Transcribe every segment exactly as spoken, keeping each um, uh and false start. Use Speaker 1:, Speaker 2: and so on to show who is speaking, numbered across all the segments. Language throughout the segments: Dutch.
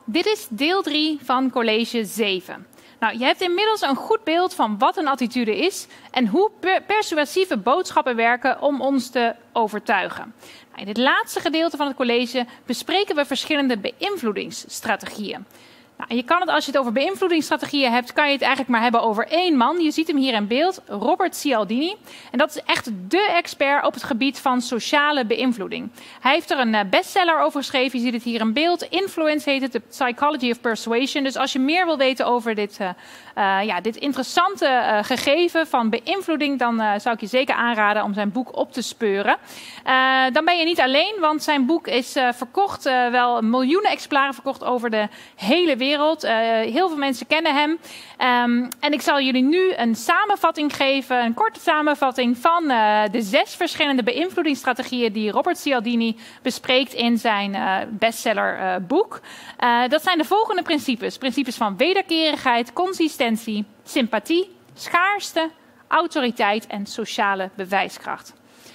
Speaker 1: Dit is deel drie van college zeven. Nou, je hebt inmiddels een goed beeld van wat een attitude is en hoe per persuasieve boodschappen werken om ons te overtuigen. Nou, in dit laatste gedeelte van het college bespreken we verschillende beïnvloedingsstrategieën. Nou, je kan het, als je het over beïnvloedingsstrategieën hebt, kan je het eigenlijk maar hebben over één man. Je ziet hem hier in beeld, Robert Cialdini. En dat is echt dé expert op het gebied van sociale beïnvloeding. Hij heeft er een bestseller over geschreven. Je ziet het hier in beeld. Influence heet het, The Psychology of Persuasion. Dus als je meer wil weten over dit, uh, uh, ja, dit interessante uh, gegeven van beïnvloeding, dan uh, zou ik je zeker aanraden om zijn boek op te speuren. Uh, dan ben je niet alleen, want zijn boek is uh, verkocht, uh, wel miljoenen exemplaren verkocht over de hele wereld. Wereld. Uh, heel veel mensen kennen hem. Um, en ik zal jullie nu een samenvatting geven, een korte samenvatting van uh, de zes verschillende beïnvloedingsstrategieën die Robert Cialdini bespreekt in zijn uh, bestseller uh, boek. Uh, dat zijn de volgende principes. Principes van wederkerigheid, consistentie, sympathie, schaarste, autoriteit en sociale bewijskracht.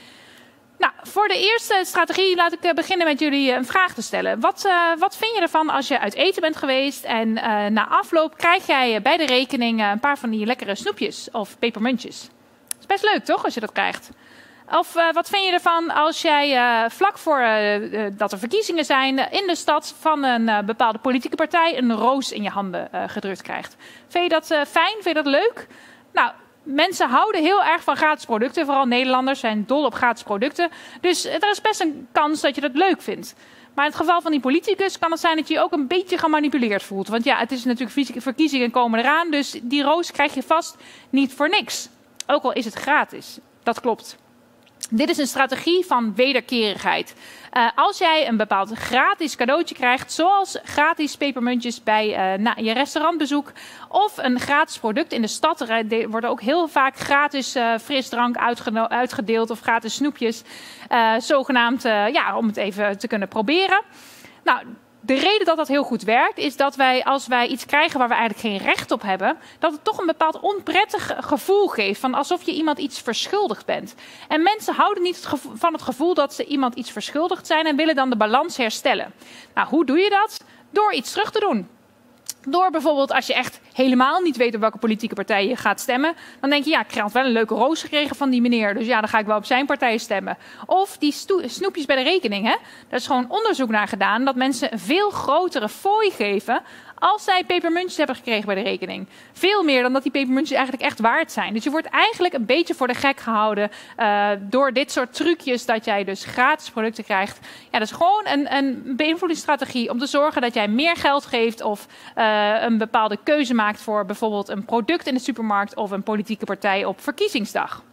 Speaker 1: Nou, voor de eerste strategie laat ik beginnen met jullie een vraag te stellen. Wat, uh, wat vind je ervan als je uit eten bent geweest en uh, na afloop krijg jij bij de rekening uh, een paar van die lekkere snoepjes of pepermuntjes? Dat is best leuk, toch, als je dat krijgt? Of uh, wat vind je ervan als jij uh, vlak voor uh, uh, dat er verkiezingen zijn uh, in de stad van een uh, bepaalde politieke partij een roos in je handen uh, gedrukt krijgt? Vind je dat uh, fijn? Vind je dat leuk? Nou, mensen houden heel erg van gratis producten. Vooral Nederlanders zijn dol op gratis producten. Dus er is best een kans dat je dat leuk vindt. Maar in het geval van die politicus kan het zijn dat je je ook een beetje gemanipuleerd voelt. Want ja, het is natuurlijk verkiezingen komen eraan. Dus die roos krijg je vast niet voor niks. Ook al is het gratis. Dat klopt. Dit is een strategie van wederkerigheid. Uh, als jij een bepaald gratis cadeautje krijgt, zoals gratis pepermuntjes bij uh, na je restaurantbezoek, of een gratis product in de stad, er worden ook heel vaak gratis uh, frisdrank uitgedeeld of gratis snoepjes, uh, zogenaamd uh, ja, om het even te kunnen proberen. Nou, de reden dat dat heel goed werkt, is dat wij, als wij iets krijgen waar we eigenlijk geen recht op hebben, dat het toch een bepaald onprettig gevoel geeft, van alsof je iemand iets verschuldigd bent. En mensen houden niet het gevoel, van het gevoel dat ze iemand iets verschuldigd zijn en willen dan de balans herstellen. Nou, hoe doe je dat? Door iets terug te doen. Door bijvoorbeeld, als je echt helemaal niet weet op welke politieke partij je gaat stemmen, dan denk je, ja, ik had wel een leuke roos gekregen van die meneer, dus ja, dan ga ik wel op zijn partij stemmen. Of die snoepjes bij de rekening, hè? Daar is gewoon onderzoek naar gedaan, dat mensen een veel grotere fooi geven als zij pepermuntjes hebben gekregen bij de rekening. Veel meer dan dat die pepermuntjes eigenlijk echt waard zijn. Dus je wordt eigenlijk een beetje voor de gek gehouden uh, door dit soort trucjes, dat jij dus gratis producten krijgt. Ja, dat is gewoon een, een beïnvloedingsstrategie om te zorgen dat jij meer geld geeft of uh, een bepaalde keuze maakt voor bijvoorbeeld een product in de supermarkt of een politieke partij op verkiezingsdag.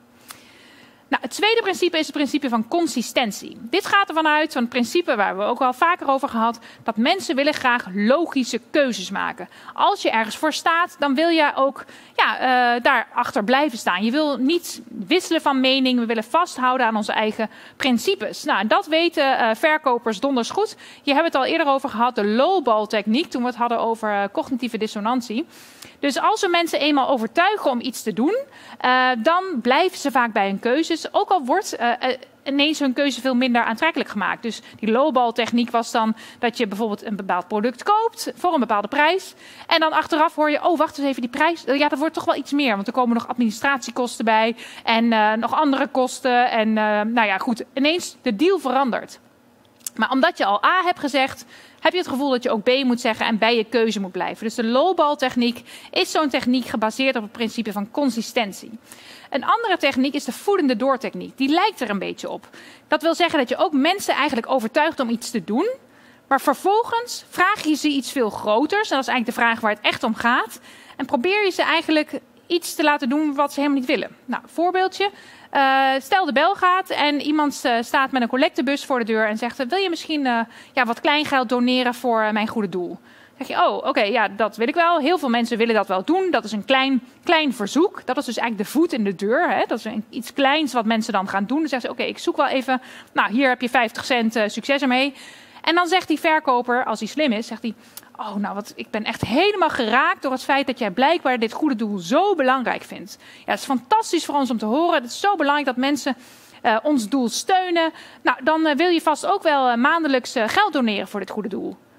Speaker 1: Nou, het tweede principe is het principe van consistentie. Dit gaat ervan uit, van het principe waar we ook wel vaker over gehad, dat mensen willen graag logische keuzes maken. Als je ergens voor staat, dan wil je ook ja, uh, daarachter blijven staan. Je wil niet wisselen van mening, we willen vasthouden aan onze eigen principes. Nou, dat weten uh, verkopers donders goed. Je hebt het al eerder over gehad, de lowball techniek, toen we het hadden over uh, cognitieve dissonantie. Dus als we mensen eenmaal overtuigen om iets te doen, uh, dan blijven ze vaak bij hun keuzes. Ook al wordt uh, uh, ineens hun keuze veel minder aantrekkelijk gemaakt. Dus die lowball techniek was dan dat je bijvoorbeeld een bepaald product koopt voor een bepaalde prijs. En dan achteraf hoor je, oh wacht eens even, die prijs, ja, dat wordt toch wel iets meer. Want er komen nog administratiekosten bij en uh, nog andere kosten. En uh, nou ja, goed, ineens de deal verandert. Maar omdat je al A hebt gezegd, heb je het gevoel dat je ook B moet zeggen en bij je keuze moet blijven. Dus de lowball techniek is zo'n techniek gebaseerd op het principe van consistentie. Een andere techniek is de voedende doortechniek. Die lijkt er een beetje op. Dat wil zeggen dat je ook mensen eigenlijk overtuigt om iets te doen, maar vervolgens vraag je ze iets veel groters. En dat is eigenlijk de vraag waar het echt om gaat. En probeer je ze eigenlijk iets te laten doen wat ze helemaal niet willen. Nou, voorbeeldje. Uh, stel de bel gaat en iemand uh, staat met een collectebus voor de deur en zegt, wil je misschien uh, ja, wat kleingeld doneren voor uh, mijn goede doel? Dan zeg je, oh, oké, okay, ja, dat wil ik wel. Heel veel mensen willen dat wel doen. Dat is een klein, klein verzoek. Dat is dus eigenlijk de voet in de deur. Hè? Dat is een, iets kleins wat mensen dan gaan doen. Dan zeggen ze, oké, okay, ik zoek wel even, nou, hier heb je vijftig cent, uh, succes ermee. En dan zegt die verkoper, als hij slim is, zegt hij, oh, nou, wat, ik ben echt helemaal geraakt door het feit dat jij blijkbaar dit goede doel zo belangrijk vindt. Ja, het is fantastisch voor ons om te horen. Het is zo belangrijk dat mensen uh, ons doel steunen. Nou, dan uh, wil je vast ook wel uh, maandelijks uh, geld doneren voor dit goede doel.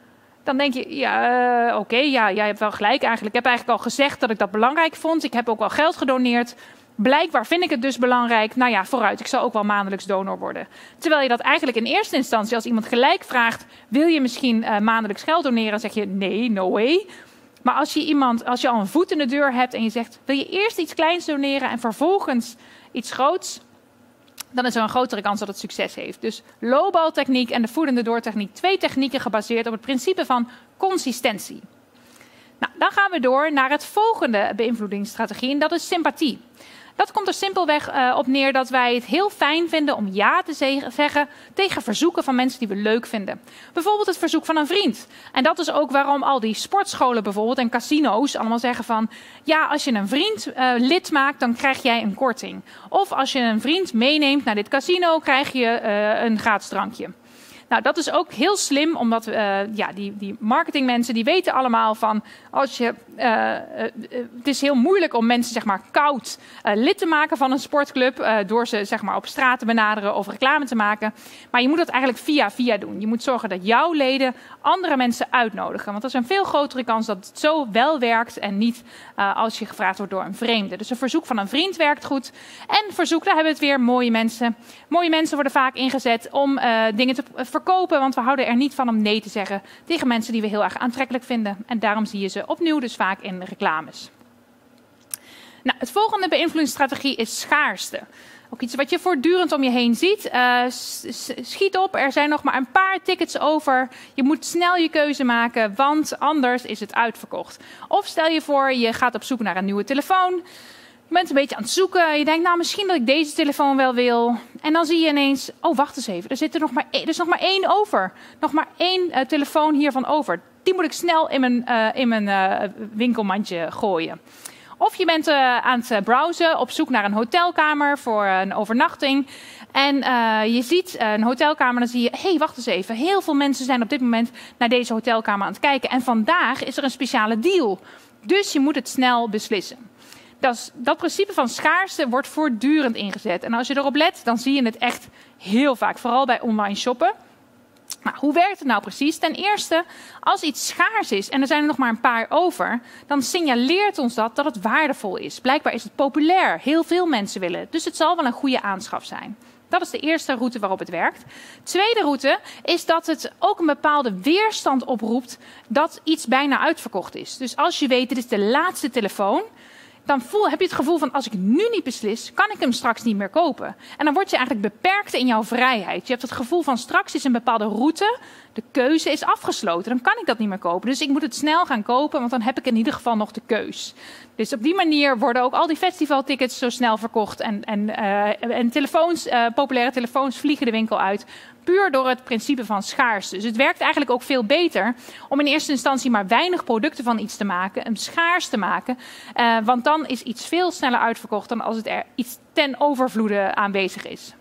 Speaker 1: Dan denk je, ja, uh, oké, okay, ja, jij hebt wel gelijk eigenlijk. Ik heb eigenlijk al gezegd dat ik dat belangrijk vond. Ik heb ook wel geld gedoneerd. Blijkbaar vind ik het dus belangrijk. Nou ja, vooruit, ik zal ook wel maandelijks donor worden. Terwijl je dat eigenlijk in eerste instantie, als iemand gelijk vraagt, wil je misschien uh, maandelijks geld doneren? Dan zeg je, nee, no way. Maar als je iemand, als je al een voet in de deur hebt en je zegt, wil je eerst iets kleins doneren en vervolgens iets groots? Dan is er een grotere kans dat het succes heeft. Dus lowball techniek en de voet in de door techniek. Twee technieken gebaseerd op het principe van consistentie. Nou, dan gaan we door naar het volgende beïnvloedingsstrategie en dat is sympathie. Dat komt er simpelweg uh, op neer dat wij het heel fijn vinden om ja te zeggen tegen verzoeken van mensen die we leuk vinden. Bijvoorbeeld het verzoek van een vriend. En dat is ook waarom al die sportscholen bijvoorbeeld en casino's allemaal zeggen van, ja, als je een vriend uh, lid maakt, dan krijg jij een korting. Of als je een vriend meeneemt naar dit casino, krijg je uh, een gratis drankje. Nou, dat is ook heel slim, omdat uh, ja, die, die marketingmensen die weten allemaal van, als je, uh, uh, het is heel moeilijk om mensen zeg maar koud uh, lid te maken van een sportclub, uh, door ze zeg maar op straat te benaderen of reclame te maken. Maar je moet dat eigenlijk via via doen. Je moet zorgen dat jouw leden andere mensen uitnodigen, want dat is een veel grotere kans dat het zo wel werkt en niet uh, als je gevraagd wordt door een vreemde. Dus een verzoek van een vriend werkt goed. En verzoek, daar hebben we het weer, mooie mensen. Mooie mensen worden vaak ingezet om uh, dingen te verkopen. Verkopen, want we houden er niet van om nee te zeggen tegen mensen die we heel erg aantrekkelijk vinden. En daarom zie je ze opnieuw dus vaak in reclames. Nou, het volgende beïnvloedingsstrategie is schaarste. Ook iets wat je voortdurend om je heen ziet. Uh, schiet op, er zijn nog maar een paar tickets over. Je moet snel je keuze maken, want anders is het uitverkocht. Of stel je voor, je gaat op zoek naar een nieuwe telefoon. Je bent een beetje aan het zoeken. Je denkt, nou, misschien dat ik deze telefoon wel wil. En dan zie je ineens, oh, wacht eens even. Er, zit er, nog maar één, er is nog maar één over. Nog maar één uh, telefoon hiervan over. Die moet ik snel in mijn, uh, in mijn uh, winkelmandje gooien. Of je bent uh, aan het browsen, op zoek naar een hotelkamer voor een overnachting. En uh, je ziet uh, een hotelkamer, dan zie je, hé, hey, wacht eens even. Heel veel mensen zijn op dit moment naar deze hotelkamer aan het kijken. En vandaag is er een speciale deal. Dus je moet het snel beslissen. Dat, is, dat principe van schaarste wordt voortdurend ingezet. En als je erop let, dan zie je het echt heel vaak. Vooral bij online shoppen. Maar hoe werkt het nou precies? Ten eerste, als iets schaars is en er zijn er nog maar een paar over, dan signaleert ons dat dat het waardevol is. Blijkbaar is het populair. Heel veel mensen willen. Dus het zal wel een goede aanschaf zijn. Dat is de eerste route waarop het werkt. Tweede route is dat het ook een bepaalde weerstand oproept dat iets bijna uitverkocht is. Dus als je weet, dit is de laatste telefoon, dan voel, heb je het gevoel van, als ik nu niet beslis, kan ik hem straks niet meer kopen. En dan word je eigenlijk beperkt in jouw vrijheid. Je hebt het gevoel van, straks is een bepaalde route, de keuze is afgesloten. Dan kan ik dat niet meer kopen. Dus ik moet het snel gaan kopen, want dan heb ik in ieder geval nog de keus. Dus op die manier worden ook al die festivaltickets zo snel verkocht. En, en, uh, en telefoons, uh, populaire telefoons vliegen de winkel uit. Puur door het principe van schaarste. Dus het werkt eigenlijk ook veel beter om in eerste instantie maar weinig producten van iets te maken. Hem schaars te maken. Uh, want dan is iets veel sneller uitverkocht dan als het er iets ten overvloede aanwezig is.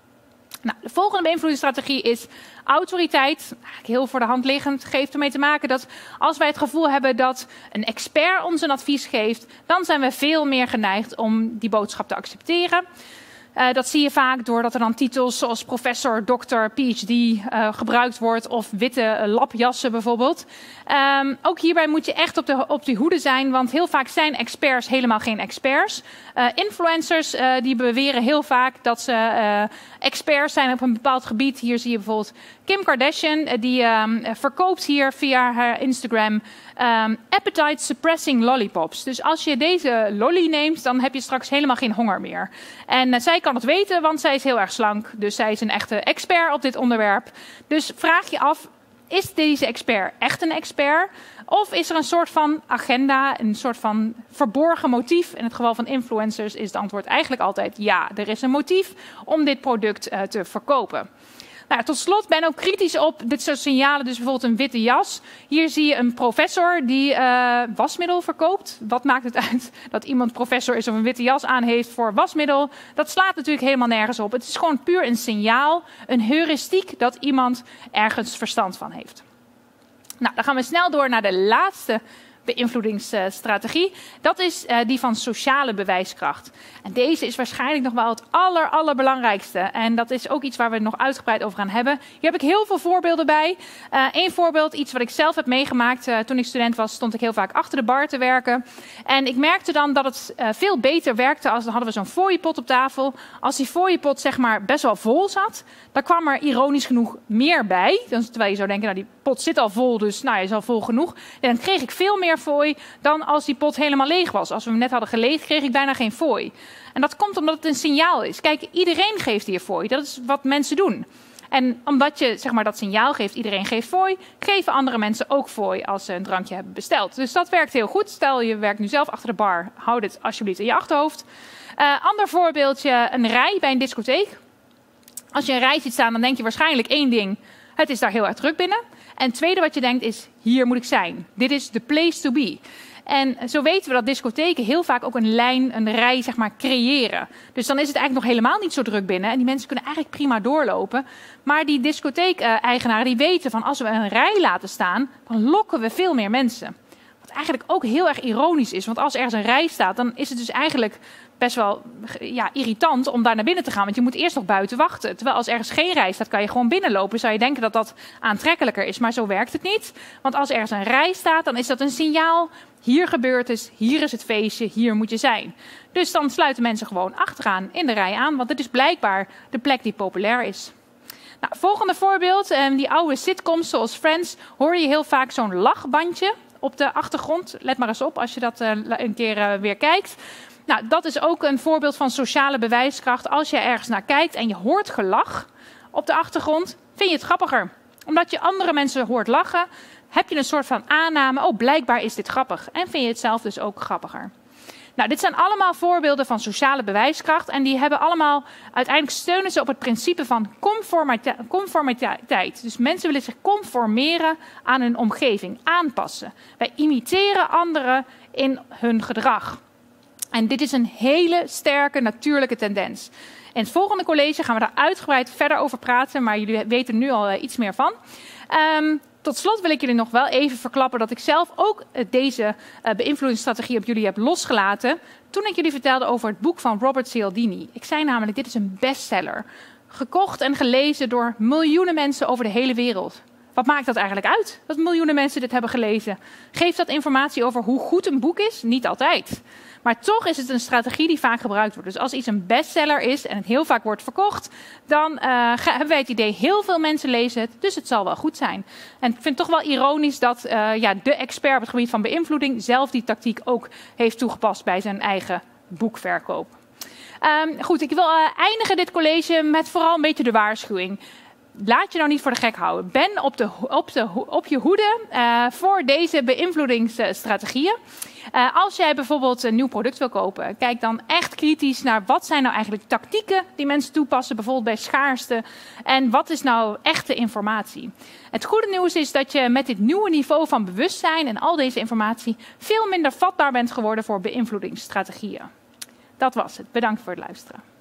Speaker 1: Nou, de volgende beïnvloedingsstrategie is autoriteit. Eigenlijk heel voor de hand liggend. Geeft ermee te maken dat als wij het gevoel hebben dat een expert ons een advies geeft, dan zijn we veel meer geneigd om die boodschap te accepteren. Uh, dat zie je vaak doordat er dan titels zoals professor, dokter, P H D uh, gebruikt wordt of witte uh, lapjassen bijvoorbeeld. Um, ook hierbij moet je echt op de, op de hoede zijn, want heel vaak zijn experts helemaal geen experts. Uh, influencers uh, die beweren heel vaak dat ze uh, experts zijn op een bepaald gebied. Hier zie je bijvoorbeeld Kim Kardashian, uh, die um, verkoopt hier via haar Instagram um, appetite suppressing lollipops. Dus als je deze lolly neemt, dan heb je straks helemaal geen honger meer. En uh, zij kan het weten, want zij is heel erg slank. Dus zij is een echte expert op dit onderwerp. Dus vraag je af, is deze expert echt een expert? Of is er een soort van agenda, een soort van verborgen motief? In het geval van influencers is het antwoord eigenlijk altijd ja. Er is een motief om dit product uh, te verkopen. Nou, tot slot ben ook kritisch op dit soort signalen. Dus bijvoorbeeld een witte jas. Hier zie je een professor die uh, wasmiddel verkoopt. Wat maakt het uit dat iemand professor is of een witte jas aan heeft voor wasmiddel? Dat slaat natuurlijk helemaal nergens op. Het is gewoon puur een signaal, een heuristiek dat iemand ergens verstand van heeft. Nou, dan gaan we snel door naar de laatste beïnvloedingsstrategie. Dat is uh, die van sociale bewijskracht. En deze is waarschijnlijk nog wel het aller, allerbelangrijkste. En dat is ook iets waar we het nog uitgebreid over gaan hebben. Hier heb ik heel veel voorbeelden bij. Eén uh, voorbeeld, iets wat ik zelf heb meegemaakt. Uh, toen ik student was, stond ik heel vaak achter de bar te werken. En ik merkte dan dat het uh, veel beter werkte als dan hadden we zo'n fooiepot op tafel. Als die fooiepot zeg maar best wel vol zat, dan kwam er ironisch genoeg meer bij. Dan, terwijl je zou denken, nou die pot zit al vol, dus nou, is al vol genoeg. En dan kreeg ik veel meer fooi dan als die pot helemaal leeg was. Als we hem net hadden geleegd, kreeg ik bijna geen fooi. En dat komt omdat het een signaal is. Kijk, iedereen geeft hier fooi. Dat is wat mensen doen. En omdat je zeg maar, dat signaal geeft, iedereen geeft fooi, geven andere mensen ook fooi als ze een drankje hebben besteld. Dus dat werkt heel goed. Stel, je werkt nu zelf achter de bar. Hou dit alsjeblieft in je achterhoofd. Uh, ander voorbeeldje, een rij bij een discotheek. Als je een rij ziet staan, dan denk je waarschijnlijk één ding. Het is daar heel erg druk binnen. En het tweede wat je denkt is, hier moet ik zijn. Dit is the place to be. En zo weten we dat discotheken heel vaak ook een lijn, een rij zeg maar, creëren. Dus dan is het eigenlijk nog helemaal niet zo druk binnen. En die mensen kunnen eigenlijk prima doorlopen. Maar die discotheek-eigenaren die weten van als we een rij laten staan, dan lokken we veel meer mensen. Wat eigenlijk ook heel erg ironisch is. Want als ergens een rij staat, dan is het dus eigenlijk best wel ja, irritant om daar naar binnen te gaan. Want je moet eerst nog buiten wachten. Terwijl als ergens geen rij staat, kan je gewoon binnenlopen. Zou je denken dat dat aantrekkelijker is. Maar zo werkt het niet. Want als ergens een rij staat, dan is dat een signaal. Hier gebeurt het, hier is het feestje, hier moet je zijn. Dus dan sluiten mensen gewoon achteraan in de rij aan. Want het is blijkbaar de plek die populair is. Nou, volgende voorbeeld. Die oude sitcoms zoals Friends hoor je heel vaak zo'n lachbandje op de achtergrond. Let maar eens op als je dat een keer weer kijkt. Nou, dat is ook een voorbeeld van sociale bewijskracht. Als je ergens naar kijkt en je hoort gelach op de achtergrond, vind je het grappiger. Omdat je andere mensen hoort lachen, heb je een soort van aanname. Oh, blijkbaar is dit grappig. En vind je het zelf dus ook grappiger. Nou, dit zijn allemaal voorbeelden van sociale bewijskracht. En die hebben allemaal, uiteindelijk steunen ze op het principe van conformita- conformiteit. Dus mensen willen zich conformeren aan hun omgeving, aanpassen. Wij imiteren anderen in hun gedrag. En dit is een hele sterke natuurlijke tendens. In het volgende college gaan we daar uitgebreid verder over praten, maar jullie weten er nu al uh, iets meer van. Um, tot slot wil ik jullie nog wel even verklappen dat ik zelf ook uh, deze uh, beïnvloedingsstrategie op jullie heb losgelaten toen ik jullie vertelde over het boek van Robert Cialdini. Ik zei namelijk, dit is een bestseller. Gekocht en gelezen door miljoenen mensen over de hele wereld. Wat maakt dat eigenlijk uit, dat miljoenen mensen dit hebben gelezen? Geeft dat informatie over hoe goed een boek is? Niet altijd. Maar toch is het een strategie die vaak gebruikt wordt. Dus als iets een bestseller is en het heel vaak wordt verkocht, dan uh, hebben wij het idee, heel veel mensen lezen het, dus het zal wel goed zijn. En ik vind het toch wel ironisch dat uh, ja, de expert op het gebied van beïnvloeding zelf die tactiek ook heeft toegepast bij zijn eigen boekverkoop. Um, goed, ik wil uh, eindigen dit college met vooral een beetje de waarschuwing. Laat je nou niet voor de gek houden. Ben op, de, op, de, op je hoede uh, voor deze beïnvloedingsstrategieën. Uh, als jij bijvoorbeeld een nieuw product wil kopen, kijk dan echt kritisch naar wat zijn nou eigenlijk tactieken die mensen toepassen, bijvoorbeeld bij schaarste. En wat is nou echte informatie? Het goede nieuws is dat je met dit nieuwe niveau van bewustzijn en al deze informatie veel minder vatbaar bent geworden voor beïnvloedingsstrategieën. Dat was het. Bedankt voor het luisteren.